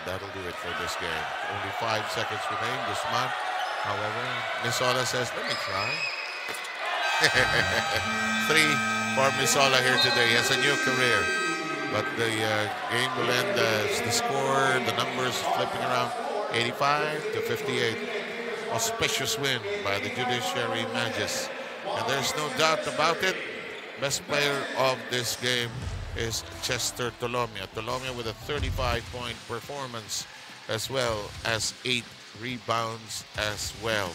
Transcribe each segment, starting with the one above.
that'll do it for this game. Only 5 seconds remain. Guzman, however, Misola says, let me try. 3 for Misola here today. He has a new career. But the game will end as the score, the numbers flipping around 85 to 58. Auspicious win by the Judiciary Magis. And there's no doubt about it. Best player of this game is Chester Tolomia. Tolomia with a 35-point performance as well as 8 rebounds as well.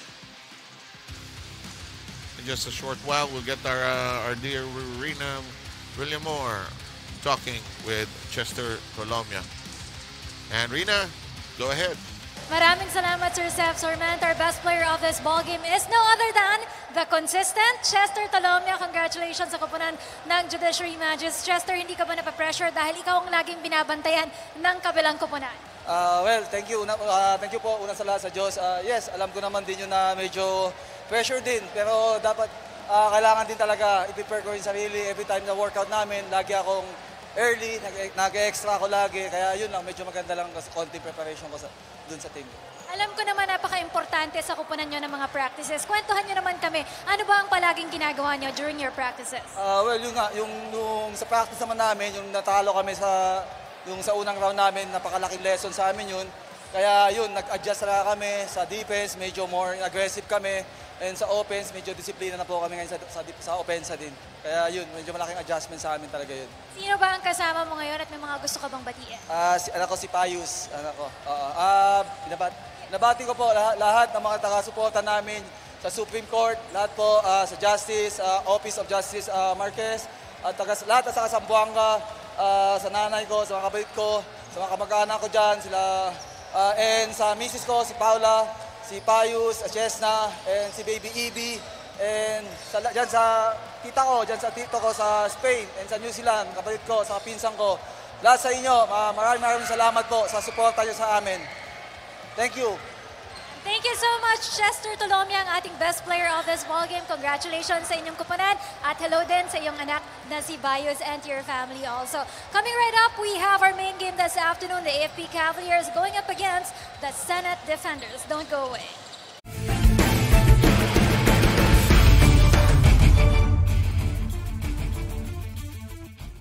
In just a short while, we'll get our dear Rina Villamor talking with Chester Tolomia. And Rina, go ahead. Maraming salamat, Sir Seth Sorment. Our best player of this ballgame is no other than the consistent Chester Tolomia. Congratulations sa koponan ng Judiciary Magis. Chester, hindi ka ba napapressure dahil ikaw ang laging binabantayan ng kabilang koponan? Well, thank you. Thank you po una sa lahat sa Diyos. Yes, alam ko naman din yun na medyo pressure din. Pero dapat kailangan din talaga i-prepare ko yung sarili. Every time na workout namin, lagi akong early, nag-extra ako lagi. Kaya yun lang, medyo maganda lang kasi konti preparation ko dun sa team. Alam ko naman napaka-importante sa kupunan nyo ng mga practices. Kwentuhan nyo naman kami, ano ba ang palaging ginagawa nyo during your practices? Well, yun nga, yung sa practice naman namin, yung natalo kami sa unang round namin, napakalaking lesson sa amin yun. Kaya yun, nag-adjust na kami sa defense, medyo more aggressive kami. And sa offense, medyo disiplina na po kami ngayon sa offense din. Kaya yun, medyo malaking adjustment sa amin talaga yun. Sino ba ang kasama mo ngayon at may mga gusto ka bang batiin? Anak ko si Payus, anak ko. Nabati ko po lahat ng mga taga-suporta namin sa Supreme Court, lahat po sa Justice, Office of Justice Marquez, at lahat sa Sambuanga, sa nanay ko, sa mga kapatid ko, sa mga kamag-anak ko dyan, and sa misis ko, si Paula, si Payus, Chesna, and si Baby Evie, and dyan sa tita ko, dyan sa tito ko sa Spain, and sa New Zealand, kapatid ko, sa pinsan ko. Lahat sa inyo, maraming salamat po sa suporta nyo sa amin. Thank you. Thank you so much, Chester Tolomia, ang ating best player of this ballgame. Congratulations sa inyong kupunan at hello din sa iyong anak na si Bayos and to your family also. Coming right up, we have our main game this afternoon, the AFP Cavaliers going up against the Senate Defenders. Don't go away.